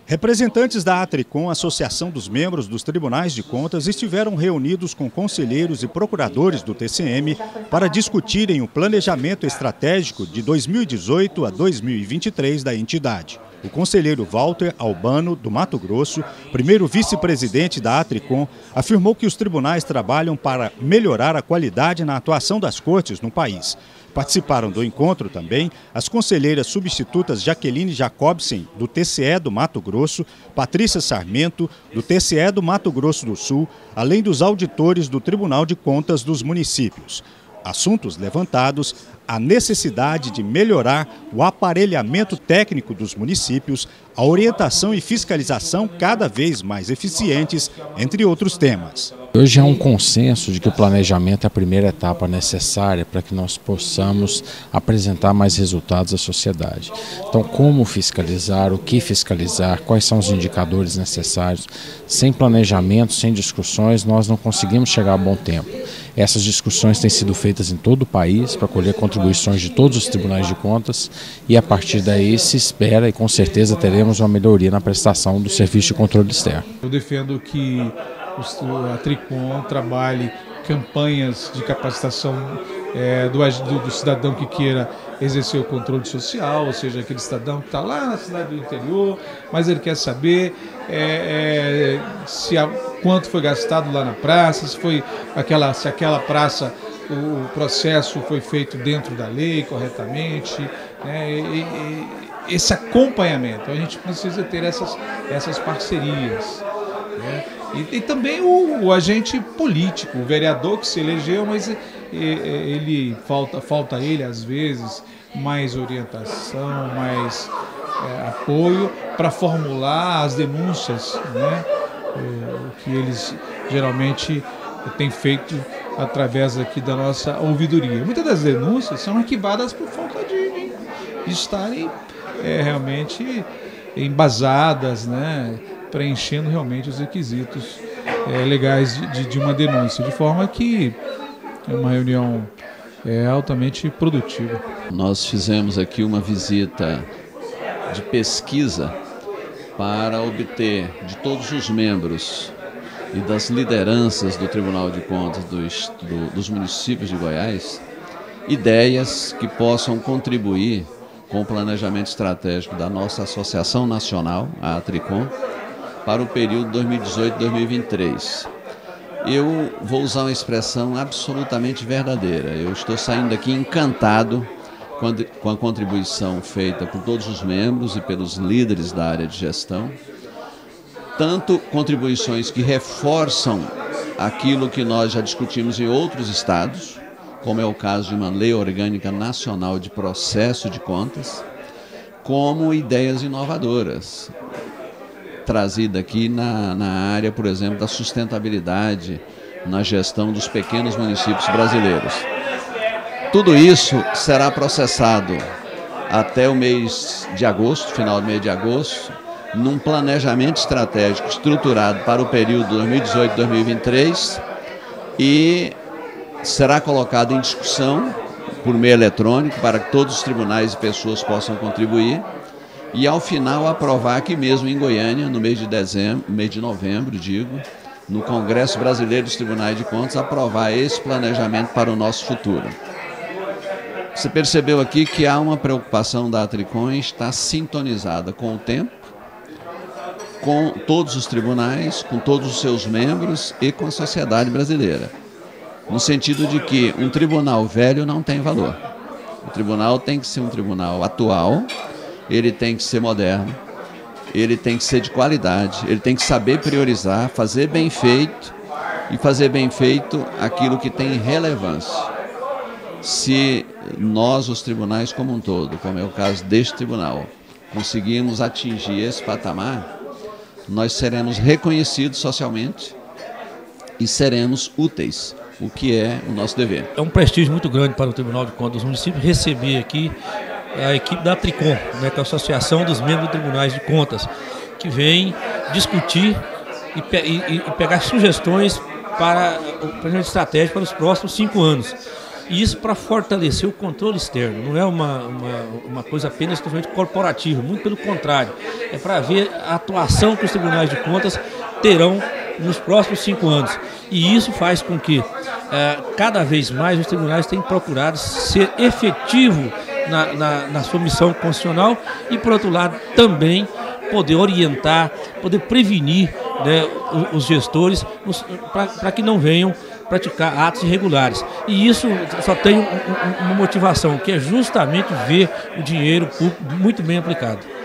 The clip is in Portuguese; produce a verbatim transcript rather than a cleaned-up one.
Representantes da Atricom, Associação dos Membros dos Tribunais de Contas, estiveram reunidos com conselheiros e procuradores do T C M para discutirem o planejamento estratégico de dois mil e dezoito a dois mil e vinte e três da entidade. O conselheiro Walter Albano, do Mato Grosso, primeiro vice-presidente da Atricom, afirmou que os tribunais trabalham para melhorar a qualidade na atuação das cortes no país. Participaram do encontro também as conselheiras substitutas Jaqueline Jacobsen, do T C E do Mato Grosso, Patrícia Sarmento, do T C E do Mato Grosso do Sul, além dos auditores do Tribunal de Contas dos municípios. Assuntos levantados: a necessidade de melhorar o aparelhamento técnico dos municípios, a orientação e fiscalização cada vez mais eficientes, entre outros temas. Hoje há um consenso de que o planejamento é a primeira etapa necessária para que nós possamos apresentar mais resultados à sociedade. Então, como fiscalizar, o que fiscalizar, quais são os indicadores necessários. Sem planejamento, sem discussões, nós não conseguimos chegar a bom tempo. Essas discussões têm sido feitas em todo o país para colher contribuições de todos os tribunais de contas e a partir daí se espera e com certeza teremos uma melhoria na prestação do serviço de controle externo. Eu defendo que a Atricom trabalhe campanhas de capacitação é, do, do, do cidadão que queira exercer o controle social, ou seja, aquele cidadão que está lá na cidade do interior, mas ele quer saber é, é, se a, quanto foi gastado lá na praça, se, foi aquela, se aquela praça, o, o processo foi feito dentro da lei corretamente, né, e, e, esse acompanhamento. A gente precisa ter essas, essas parcerias, né? E, e também o, o agente político, o vereador que se elegeu, mas ele falta, falta a ele às vezes mais orientação, mais é, apoio para formular as denúncias, né? É, que eles geralmente têm feito através aqui da nossa ouvidoria. Muitas das denúncias são arquivadas por falta de, de estarem é, realmente embasadas, né? Preenchendo realmente os requisitos é, legais de, de uma denúncia, de forma que é uma reunião é, altamente produtiva. Nós fizemos aqui uma visita de pesquisa para obter de todos os membros e das lideranças do Tribunal de Contas dos, do, dos municípios de Goiás ideias que possam contribuir com o planejamento estratégico da nossa Associação Nacional, a Atricom, para o período dois mil e dezoito a dois mil e vinte e três. Eu vou usar uma expressão absolutamente verdadeira. Eu estou saindo daqui encantado com a contribuição feita por todos os membros e pelos líderes da área de gestão. Tanto contribuições que reforçam aquilo que nós já discutimos em outros estados, como é o caso de uma lei orgânica nacional de processo de contas, como ideias inovadoras, trazida aqui na, na área, por exemplo, da sustentabilidade na gestão dos pequenos municípios brasileiros. Tudo isso será processado até o mês de agosto, final do mês de agosto, num planejamento estratégico estruturado para o período dois mil e dezoito a dois mil e vinte e três e será colocado em discussão por meio eletrônico para que todos os tribunais e pessoas possam contribuir. E ao final aprovar aqui mesmo em Goiânia, no mês de dezembro, mês de novembro, digo, no Congresso Brasileiro dos Tribunais de Contas, aprovar esse planejamento para o nosso futuro. Você percebeu aqui que há uma preocupação da Atricom em estar sintonizada com o tempo, com todos os tribunais, com todos os seus membros e com a sociedade brasileira. No sentido de que um tribunal velho não tem valor. O tribunal tem que ser um tribunal atual, ele tem que ser moderno, ele tem que ser de qualidade, ele tem que saber priorizar, fazer bem feito e fazer bem feito aquilo que tem relevância. Se nós, os tribunais como um todo, como é o caso deste tribunal, conseguirmos atingir esse patamar, nós seremos reconhecidos socialmente e seremos úteis, o que é o nosso dever. É um prestígio muito grande para o Tribunal de Contas dos Municípios receber aqui a equipe da Atricom, né, que é a Associação dos Membros dos Tribunais de Contas, que vem discutir e, pe e, e pegar sugestões para o planejamento estratégico para os próximos cinco anos. E isso para fortalecer o controle externo, não é uma, uma, uma coisa apenas exclusivamente corporativa, muito pelo contrário, é para ver a atuação que os tribunais de contas terão nos próximos cinco anos. E isso faz com que eh, cada vez mais os tribunais tenham procurado ser efetivo na, na, na sua missão constitucional e, por outro lado, também poder orientar, poder prevenir, né, os, os gestores para que não venham praticar atos irregulares. E isso só tem um, um, uma motivação, que é justamente ver o dinheiro público muito bem aplicado.